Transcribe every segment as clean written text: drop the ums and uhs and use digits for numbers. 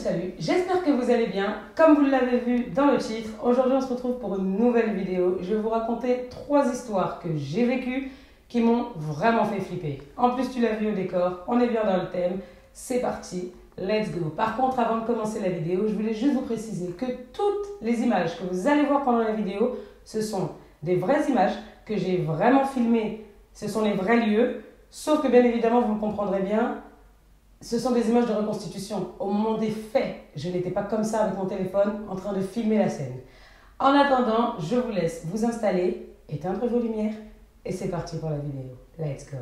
salut, j'espère que vous allez bien. Comme vous l'avez vu dans le titre, aujourd'hui on se retrouve pour une nouvelle vidéo. Je vais vous raconter 3 histoires que j'ai vécues qui m'ont vraiment fait flipper. En plus tu l'as vu au décor, on est bien dans le thème, c'est parti, let's go. Par contre avant de commencer la vidéo, je voulais juste vous préciser que toutes les images que vous allez voir pendant la vidéo, ce sont des vraies images que j'ai vraiment filmées, ce sont les vrais lieux, sauf que bien évidemment vous me comprendrez bien, ce sont des images de reconstitution. Au moment des faits, je n'étais pas comme ça avec mon téléphone en train de filmer la scène. En attendant, je vous laisse vous installer, éteindre vos lumières et c'est parti pour la vidéo. Let's go!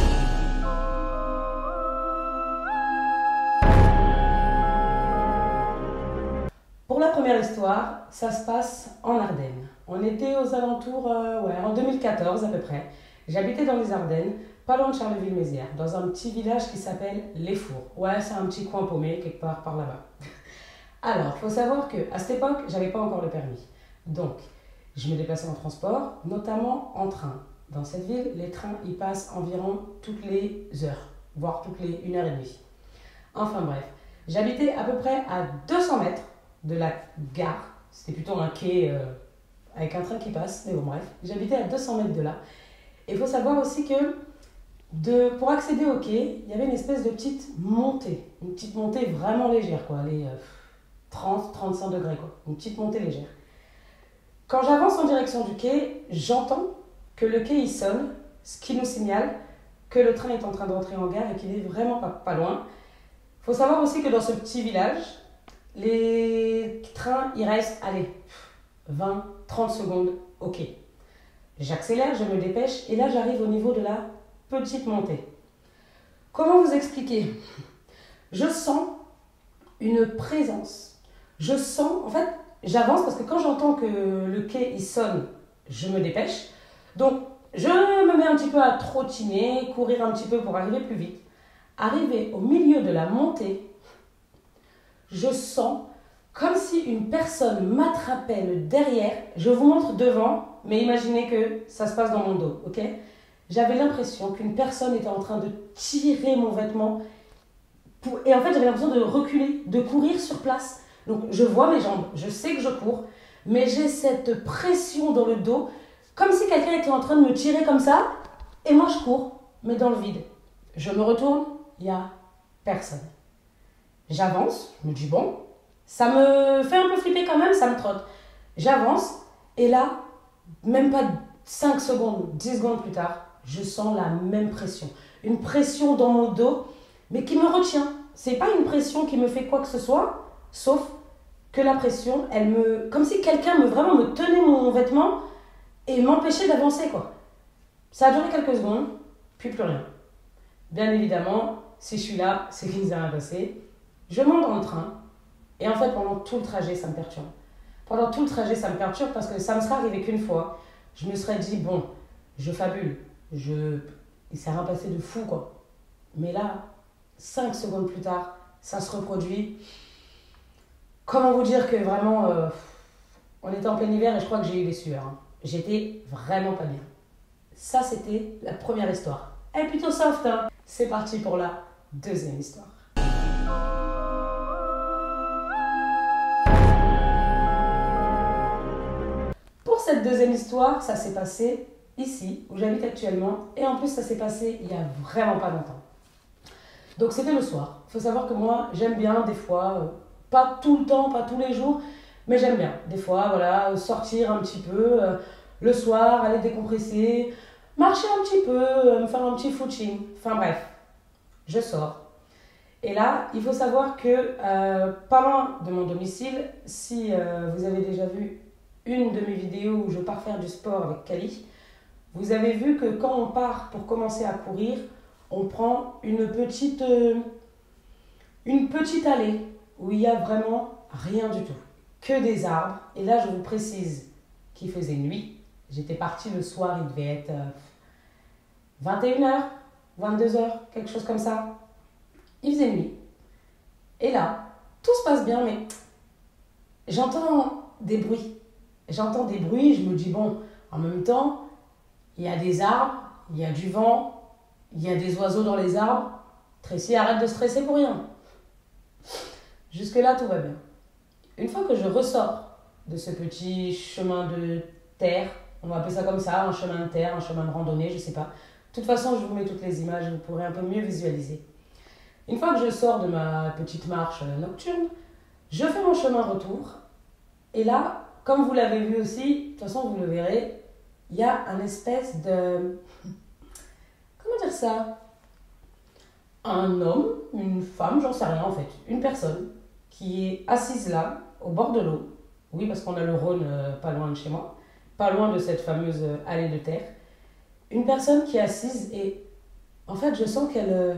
Pour la première histoire, ça se passe en Ardennes. On était aux alentours, en 2014 à peu près. J'habitais dans les Ardennes, pas loin de Charleville-Mézières, dans un petit village qui s'appelle Les Fours. Ouais, c'est un petit coin paumé, quelque part par là-bas. Alors, il faut savoir qu'à cette époque, j'avais pas encore le permis. Donc, je me déplaçais en transport, notamment en train. Dans cette ville, les trains, ils passent environ toutes les heures, voire toutes les 1h30. Enfin bref, j'habitais à peu près à 200 mètres de la gare. C'était plutôt un quai avec un train qui passe, mais bon bref. J'habitais à 200 mètres de là. Et il faut savoir aussi que pour accéder au quai, il y avait une espèce de petite montée. Une petite montée vraiment légère, quoi. Les 30-35 degrés, quoi. Une petite montée légère. Quand j'avance en direction du quai, j'entends que le quai il sonne, ce qui nous signale que le train est en train d'entrer en gare et qu'il est vraiment pas loin. Il faut savoir aussi que dans ce petit village, les trains, ils restent, 20-30 secondes au quai. J'accélère, je me dépêche et là j'arrive au niveau de la petite montée. Comment vous expliquer? Je sens une présence. Je sens, en fait, j'avance parce que quand j'entends que le quai il sonne, je me dépêche. Donc, je me mets un petit peu à trottiner, courir un petit peu pour arriver plus vite. Arrivé au milieu de la montée, je sens comme si une personne m'attrapait le derrière. Je vous montre devant, mais imaginez que ça se passe dans mon dos, ok? J'avais l'impression qu'une personne était en train de tirer mon vêtement. Et en fait, j'avais l'impression de reculer, de courir sur place. Donc, je vois mes jambes, je sais que je cours, mais j'ai cette pression dans le dos, comme si quelqu'un était en train de me tirer comme ça, et moi je cours, mais dans le vide. Je me retourne, il n'y a personne. J'avance, je me dis bon, ça me fait un peu flipper quand même, ça me trotte. J'avance, et là, même pas 5 secondes, 10 secondes plus tard, je sens la même pression. Une pression dans mon dos, mais qui me retient. C'est pas une pression qui me fait quoi que ce soit, sauf que la pression, comme si quelqu'un vraiment me tenait mon vêtement et m'empêchait d'avancer, quoi. Ça a duré quelques secondes, puis plus rien. Bien évidemment, si je suis là, c'est qu'il ne s'est rien passé. Je monte dans le train, et en fait, pendant tout le trajet, ça me perturbe. Pendant tout le trajet, ça me perturbe parce que ça me serait arrivé qu'une fois. Je me serais dit, bon, je fabule, il s'est rien passé de fou, quoi. Mais là, 5 secondes plus tard, ça se reproduit. Comment vous dire que vraiment, on était en plein hiver et je crois que j'ai eu des sueurs. Hein. J'étais vraiment pas bien. Ça, c'était la première histoire. Elle est plutôt soft, hein. C'est parti pour la deuxième histoire. Pour cette deuxième histoire, ça s'est passé ici, où j'habite actuellement. Et en plus, ça s'est passé il y a vraiment pas longtemps. Donc, c'était le soir. Il faut savoir que moi, j'aime bien des fois, pas tout le temps, pas tous les jours, mais j'aime bien. Des fois, voilà, sortir un petit peu, le soir, aller décompresser, marcher un petit peu, me faire un petit footing. Enfin bref, je sors. Et là, il faut savoir que pas loin de mon domicile, si vous avez déjà vu une de mes vidéos où je pars faire du sport avec Kali, vous avez vu que quand on part pour commencer à courir, on prend une petite allée où il n'y a vraiment rien du tout, que des arbres. Et là, je vous précise qu'il faisait nuit. J'étais partie le soir, il devait être 21h, 22h, quelque chose comme ça. Il faisait nuit. Et là, tout se passe bien, mais j'entends des bruits. Je me dis, bon, en même temps, il y a des arbres, il y a du vent, il y a des oiseaux dans les arbres. Tracy, arrête de stresser pour rien. Jusque-là, tout va bien. Une fois que je ressors de ce petit chemin de terre, on va appeler ça comme ça, un chemin de terre, un chemin de randonnée, je sais pas. De toute façon, je vous mets toutes les images, vous pourrez un peu mieux visualiser. Une fois que je sors de ma petite marche nocturne, je fais mon chemin retour. Et là, comme vous l'avez vu aussi, de toute façon, vous le verrez, il y a un espèce de... Comment dire ça? Un homme, une femme, j'en sais rien en fait, une personne qui est assise là, au bord de l'eau. Oui, parce qu'on a le Rhône pas loin de chez moi, pas loin de cette fameuse allée de terre. Une personne qui est assise et en fait, je sens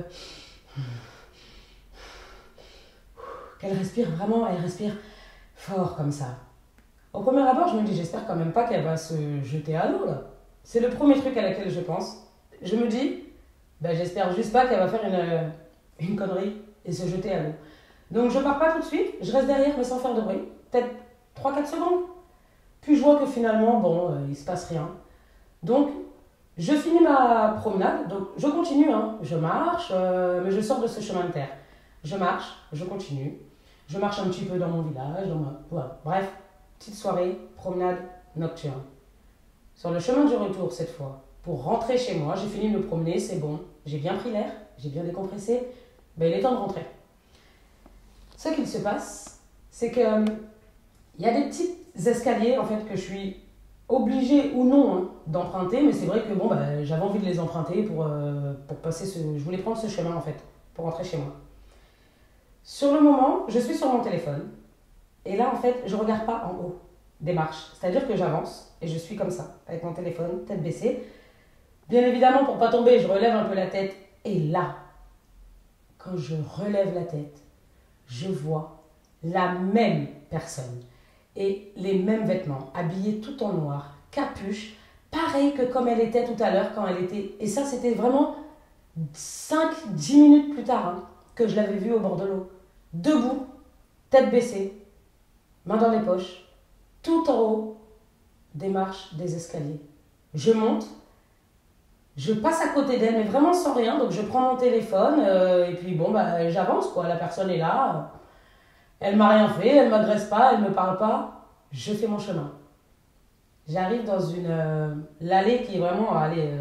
qu'elle respire vraiment, elle respire fort comme ça. Au premier abord, je me dis, j'espère quand même pas qu'elle va se jeter à l'eau là. C'est le premier truc à laquelle je pense. Je me dis, ben, j'espère juste pas qu'elle va faire une connerie et se jeter à l'eau. Donc je pars pas tout de suite, je reste derrière mais sans faire de bruit. Peut-être 3-4 secondes. Puis je vois que finalement, bon, il se passe rien. Donc je finis ma promenade, donc je continue, hein. Je marche, mais je sors de ce chemin de terre. Je marche, je continue. Je marche un petit peu dans mon village, voilà. Bref, petite soirée, promenade nocturne. Sur le chemin du retour cette fois, pour rentrer chez moi, j'ai fini de me promener, c'est bon. J'ai bien pris l'air, j'ai bien décompressé. Ben, il est temps de rentrer. Ce qu'il se passe, c'est que il y a des petits escaliers en fait que je suis obligée ou non hein, d'emprunter, mais c'est vrai que bon, ben, j'avais envie de les emprunter pour passer ce... Je voulais prendre ce chemin en fait, pour rentrer chez moi. Sur le moment, je suis sur mon téléphone, et là en fait, je regarde pas en haut des marches. C'est-à-dire que j'avance, et je suis comme ça, avec mon téléphone, tête baissée. Bien évidemment, pour pas tomber, je relève un peu la tête, et là, quand je relève la tête, je vois la même personne et les mêmes vêtements, habillée tout en noir, capuche, pareil que comme elle était tout à l'heure quand elle était... Et ça, c'était vraiment 5-10 minutes plus tard hein, que je l'avais vue au bord de l'eau. Debout, tête baissée, main dans les poches, tout en haut des marches des escaliers. Je monte, je passe à côté d'elle, mais vraiment sans rien, donc je prends mon téléphone et puis bon, bah, j'avance quoi, la personne est là, elle m'a rien fait, elle m'agresse pas, elle me parle pas, je fais mon chemin. J'arrive dans l'allée qui est vraiment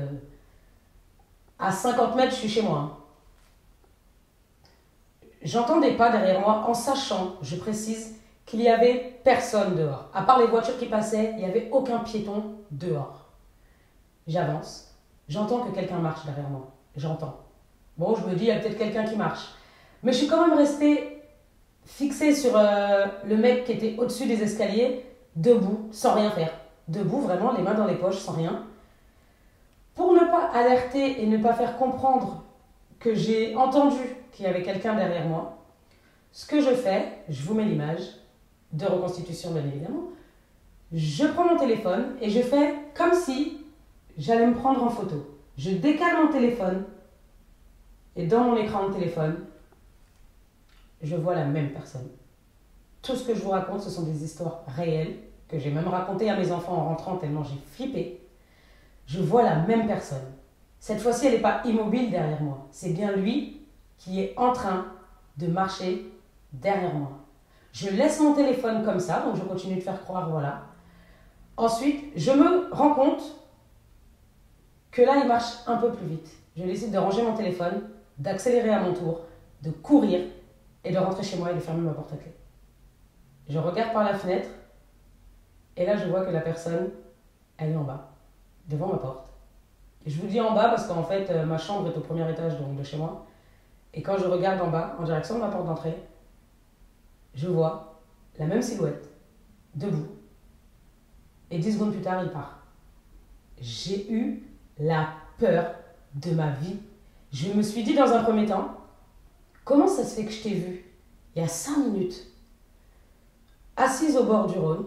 à 50 mètres, je suis chez moi. Hein. J'entends des pas derrière moi en sachant, je précise, qu'il n'y avait personne dehors. À part les voitures qui passaient, il n'y avait aucun piéton dehors. J'avance, j'entends que quelqu'un marche derrière moi. J'entends. Bon, je me dis, il y a peut-être quelqu'un qui marche. Mais je suis quand même restée fixée sur le mec qui était au-dessus des escaliers, debout, sans rien faire. Debout, vraiment, les mains dans les poches, sans rien. Pour ne pas alerter et ne pas faire comprendre que j'ai entendu qu'il y avait quelqu'un derrière moi, ce que je fais, je vous mets l'image, de reconstitution bien évidemment, je prends mon téléphone et je fais comme si j'allais me prendre en photo. Je décale mon téléphone et dans mon écran de téléphone, je vois la même personne. Tout ce que je vous raconte, ce sont des histoires réelles que j'ai même racontées à mes enfants en rentrant tellement j'ai flippé. Je vois la même personne. Cette fois-ci, elle n'est pas immobile derrière moi. C'est bien lui qui est en train de marcher derrière moi. Je laisse mon téléphone comme ça, donc je continue de faire croire, voilà. Ensuite, je me rends compte que là, il marche un peu plus vite. Je décide de ranger mon téléphone, d'accélérer à mon tour, de courir et de rentrer chez moi et de fermer ma porte à clé. Je regarde par la fenêtre et là, je vois que la personne, elle est en bas, devant ma porte. Et je vous dis en bas parce qu'en fait, ma chambre est au premier étage donc de chez moi. Et quand je regarde en bas, en direction de ma porte d'entrée, je vois la même silhouette, debout. Et 10 secondes plus tard, il part. J'ai eu la peur de ma vie. Je me suis dit dans un premier temps, comment ça se fait que je t'ai vu il y a 5 minutes, assise au bord du Rhône,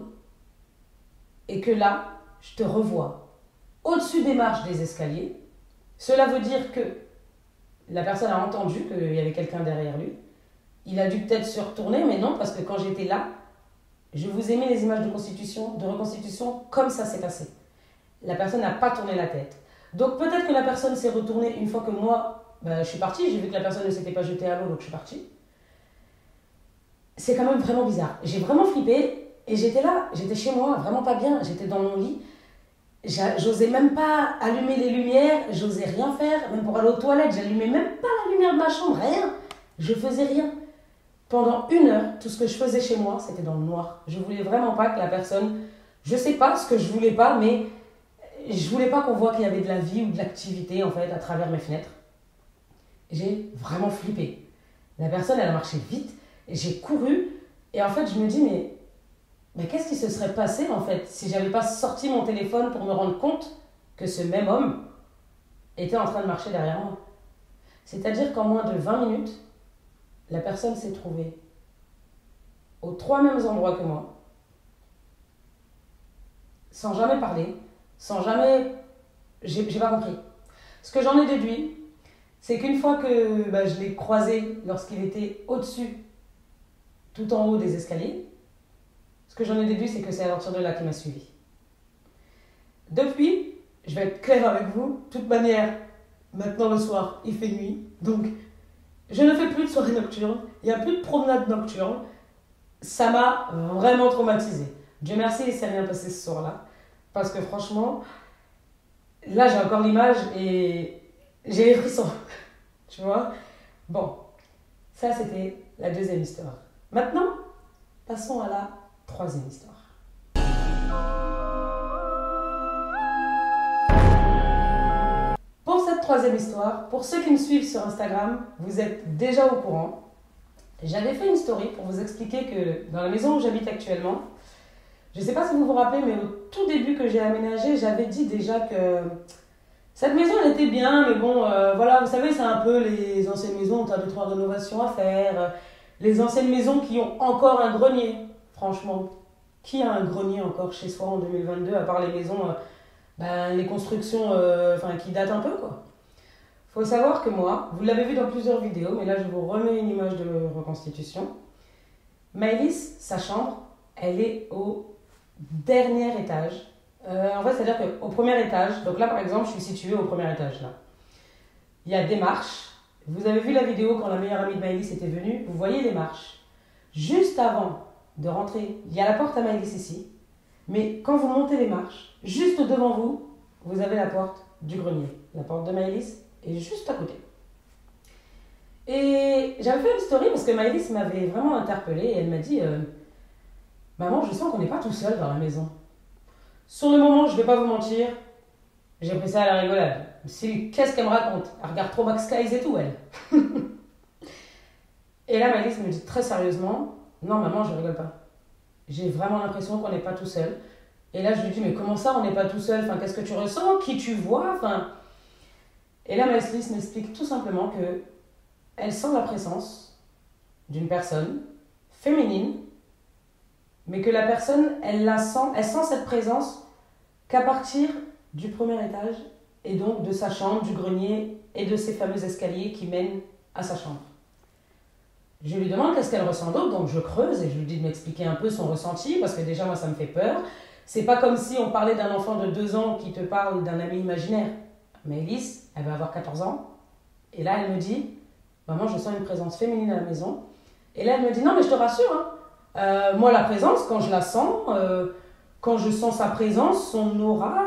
et que là, je te revois au-dessus des marches des escaliers. Cela veut dire que la personne a entendu qu'il y avait quelqu'un derrière lui. Il a dû peut-être se retourner, mais non, parce que quand j'étais là, je vous ai mis les images de reconstitution comme ça s'est passé. La personne n'a pas tourné la tête. Donc peut-être que la personne s'est retournée une fois que moi, je suis partie. J'ai vu que la personne ne s'était pas jetée à l'eau, donc je suis partie. c'est quand même vraiment bizarre. J'ai vraiment flippé et j'étais là, j'étais chez moi, vraiment pas bien. J'étais dans mon lit. J'osais même pas allumer les lumières, j'osais rien faire, même pour aller aux toilettes, j'allumais même pas la lumière de ma chambre, rien. Je faisais rien. Pendant 1 heure, tout ce que je faisais chez moi, c'était dans le noir. Je voulais vraiment pas que la personne, je sais pas ce que je voulais pas, mais je voulais pas qu'on voit qu'il y avait de la vie ou de l'activité en fait à travers mes fenêtres. J'ai vraiment flippé. La personne, elle a marché vite, et j'ai couru, et en fait, je me dis, mais qu'est-ce qui se serait passé en fait si j'avais pas sorti mon téléphone pour me rendre compte que ce même homme était en train de marcher derrière moi. C'est-à-dire qu'en moins de 20 minutes, la personne s'est trouvée aux 3 mêmes endroits que moi, sans jamais parler, sans jamais... J'ai pas compris. Ce que j'en ai déduit, c'est qu'une fois que je l'ai croisé lorsqu'il était au-dessus, tout en haut des escaliers, ce que j'en ai déduit, c'est que c'est à partir de là qu'il m'a suivi. Depuis, je vais être claire avec vous, de toute manière, maintenant le soir, il fait nuit, donc je ne fais plus de soirée nocturne, il n'y a plus de promenade nocturne, ça m'a vraiment traumatisée. Dieu merci, il ne s'est rien passé ce soir-là, parce que franchement, là j'ai encore l'image et j'ai les frissons, tu vois. Bon, ça c'était la deuxième histoire. Maintenant, passons à la troisième histoire. Pour cette troisième histoire, pour ceux qui me suivent sur Instagram, vous êtes déjà au courant. J'avais fait une story pour vous expliquer que dans la maison où j'habite actuellement, je ne sais pas si vous vous rappelez, mais au tout début que j'ai aménagé, j'avais dit déjà que cette maison elle était bien, mais bon, voilà, vous savez, c'est un peu les anciennes maisons où tu as 2-3 rénovations à faire, les anciennes maisons qui ont encore un grenier. Franchement, qui a un grenier encore chez soi en 2022, à part les maisons, les constructions qui datent un peu, quoi. Faut savoir que moi, vous l'avez vu dans plusieurs vidéos, mais là je vous remets une image de reconstitution. Maëlys, sa chambre, elle est au dernier étage. En fait, c'est-à-dire qu'au premier étage, donc là par exemple, je suis située au premier étage, là. Il y a des marches. Vous avez vu la vidéo quand la meilleure amie de Maëlys était venue, vous voyez les marches. Juste avant de rentrer, il y a la porte à Maëlys ici, mais quand vous montez les marches, juste devant vous, vous avez la porte du grenier. La porte de Maëlys est juste à côté. Et j'avais fait une story parce que Maëlys m'avait vraiment interpellée et elle m'a dit Maman, je sens qu'on n'est pas tout seul dans la maison. Sur le moment, je ne vais pas vous mentir, j'ai pris ça à la rigolade. Qu'est-ce qu'elle me raconte? Elle regarde trop Max Skies et tout, elle. Et là, Maëlys me dit très sérieusement Non, maman, je rigole pas. J'ai vraiment l'impression qu'on n'est pas tout seul. Et là, je lui dis Mais comment ça, on n'est pas tout seul? Enfin, qu'est-ce que tu ressens? Qui tu vois? Et là, Maëlys m'explique tout simplement que elle sent la présence d'une personne féminine, mais que la personne, elle sent cette présence qu'à partir du premier étage, et donc de sa chambre, du grenier et de ces fameux escaliers qui mènent à sa chambre. Je lui demande qu'est-ce qu'elle ressent d'autre, donc je creuse et je lui dis de m'expliquer un peu son ressenti, parce que déjà moi ça me fait peur. C'est pas comme si on parlait d'un enfant de 2 ans qui te parle d'un ami imaginaire. Maëlys, elle va avoir 14 ans, et là elle me dit Maman, je sens une présence féminine à la maison. Et là elle me dit Non mais je te rassure, moi la présence, quand je la sens, quand je sens sa présence, son aura,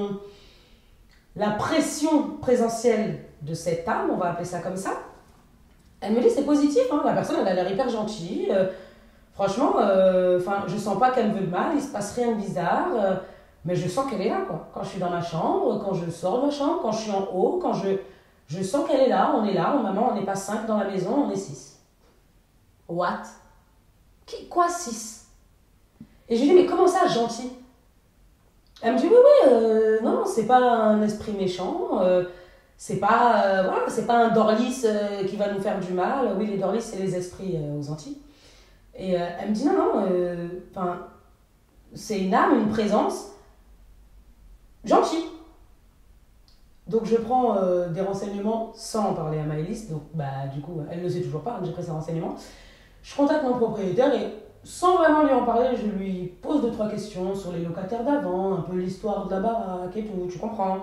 la pression présentielle de cette âme, on va appeler ça comme ça, elle me dit c'est positif, la personne elle a l'air hyper gentille, franchement, je sens pas qu'elle me veut de mal, il se passe rien de bizarre, mais je sens qu'elle est là, quoi. Quand je suis dans ma chambre, quand je sors de ma chambre, quand je suis en haut, quand je sens qu'elle est là, maman, on n'est pas 5 dans la maison, on est 6. What? Quoi 6? Et je lui dis mais comment ça gentil? Elle me dit oui, non, c'est pas un esprit méchant, c'est pas un Dorlis qui va nous faire du mal. Oui, les Dorlis, c'est les esprits aux Antilles. Et elle me dit non, c'est une âme, une présence gentille. Donc je prends des renseignements sans en parler à Maëlys, donc du coup, elle ne le sait toujours pas, j'ai pris ces renseignements. Je contacte mon propriétaire et sans vraiment lui en parler, je lui pose 2-3 questions sur les locataires d'avant, un peu l'histoire de la baraque et tout, tu comprends.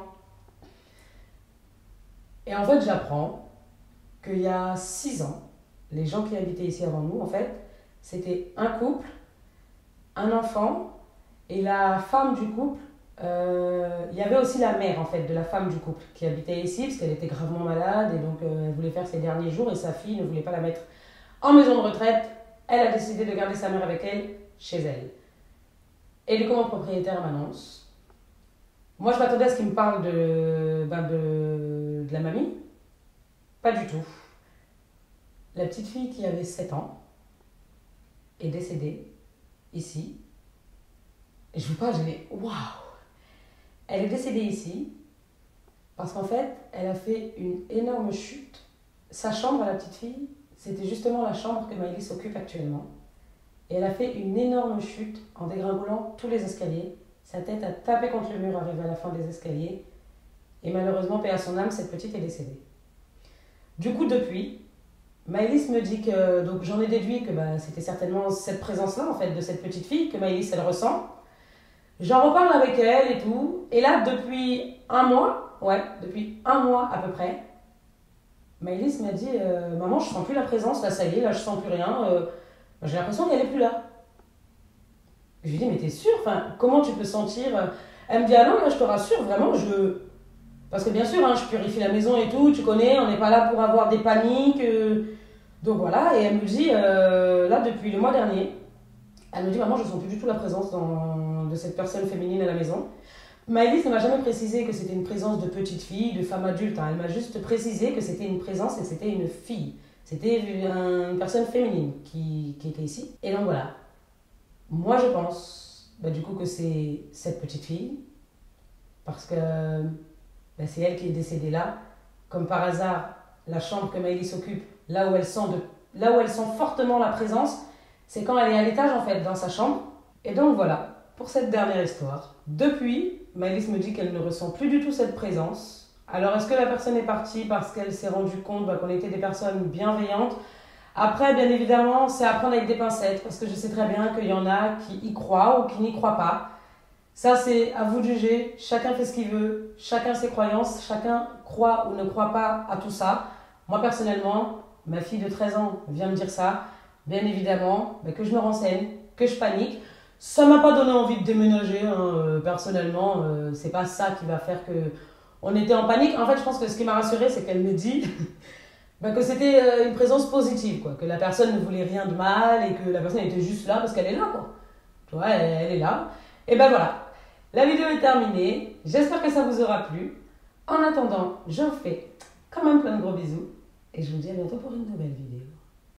Et en fait, j'apprends qu'il y a 6 ans, les gens qui habitaient ici avant nous, en fait, C'était un couple, un enfant, et la femme du couple, il y avait aussi la mère en fait de la femme du couple qui habitait ici parce qu'elle était gravement malade et donc elle voulait faire ses derniers jours et sa fille ne voulait pas la mettre en maison de retraite. Elle a décidé de garder sa mère avec elle chez elle. Et le copropriétaire m'annonce. Moi je m'attendais à ce qu'il me parle de la mamie. Pas du tout. La petite fille qui avait 7 ans est décédée ici. Et je vous parle, je dis waouh! Elle est décédée ici parce qu'en fait, elle a fait une énorme chute. Sa chambre à la petite fille, c'était justement la chambre que Maëlys occupe actuellement. Et elle a fait une énorme chute en dégringolant tous les escaliers. Sa tête a tapé contre le mur arrivé à la fin des escaliers. Et malheureusement, paix à son âme, cette petite est décédée. Du coup, depuis, Maëlys me dit que... Donc j'en ai déduit que c'était certainement cette présence-là, en fait, de cette petite fille que Maëlys, elle ressent. J'en reparle avec elle et tout. Et là, depuis un mois à peu près, Maëlys m'a dit maman, je sens plus la présence, là ça y est, là je sens plus rien. J'ai l'impression qu'elle est plus là. Je lui dis mais t'es sûre? Enfin, comment tu peux sentir? Elle me dit ah non, là je te rassure, vraiment, parce que bien sûr, hein, je purifie la maison et tout, tu connais, on n'est pas là pour avoir des paniques. Donc voilà, et elle me dit là depuis le mois dernier, elle me dit maman, je sens plus du tout la présence de cette personne féminine à la maison. Maëlys ne m'a jamais précisé que c'était une présence de petite fille, de femme adulte. Hein. Elle m'a juste précisé que c'était une présence et que c'était une fille. C'était une personne féminine qui était ici. Et donc voilà. Moi je pense du coup que c'est cette petite fille. Parce que c'est elle qui est décédée là. Comme par hasard, la chambre que Maëlys occupe, là où elle sent fortement la présence, c'est quand elle est à l'étage en fait, dans sa chambre. Et donc voilà. Pour cette dernière histoire. Depuis, Maëlys me dit qu'elle ne ressent plus du tout cette présence. Alors, est-ce que la personne est partie parce qu'elle s'est rendue compte qu'on était des personnes bienveillantes? Après, bien évidemment, c'est à prendre avec des pincettes, parce que je sais très bien qu'il y en a qui y croient ou qui n'y croient pas. Ça, c'est à vous de juger. Chacun fait ce qu'il veut, chacun ses croyances, chacun croit ou ne croit pas à tout ça. Moi, personnellement, ma fille de 13 ans vient me dire ça. Bien évidemment, que je me renseigne, que je panique. Ça m'a pas donné envie de déménager, hein, personnellement, c'est pas ça qui va faire que on était en panique. En fait, je pense que ce qui m'a rassurée, c'est qu'elle me dit que c'était une présence positive, quoi, que la personne ne voulait rien de mal et que la personne était juste là parce qu'elle est là, quoi. Tu vois, elle est là. Et voilà, la vidéo est terminée. J'espère que ça vous aura plu. En attendant, je vous fais quand même plein de gros bisous et je vous dis à bientôt pour une nouvelle vidéo.